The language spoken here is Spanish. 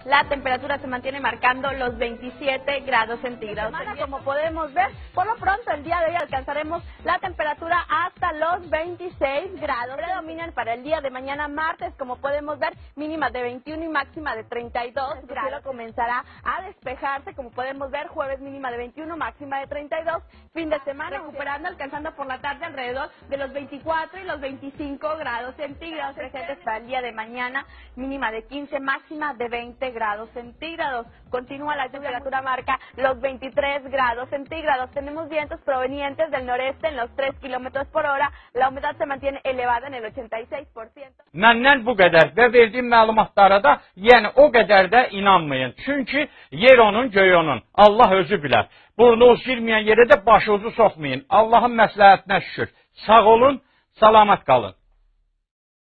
la temperatura se mantiene marcando los 27 grados centígrados. Como podemos ver, por lo pronto el día de hoy alcanzaremos la temperatura hasta los 26 grados. Predominan para el día de mañana martes, como podemos ver, mínima de 21 y máxima de 32 grados. El cielo comenzará a despejarse, como podemos ver, jueves mínima de 21, máxima de 32. Fin de semana recuperando, alcanzando por la tarde alrededor de los 24 y los 25 grados centígrados. Presentes para el día de mañana, mínima de 15, máxima de 20 grados centígrados. Continúa la temperatura, marca los 23 grados centígrados. Tenemos vientos provenientes del noreste en los 3 kilómetros por hora. La humedad se mantiene elevada en el 86%. Məndən bu qədər və verdiyim məlumatlara da, yəni o qədər də inanmayın. Çünki yer onun, göy onun. Allah özü bilər. Burnunuz girməyən yerə də başınızı soxmayın. Allahın məsləhətinə şükür. Sağ olun, salamat qalın.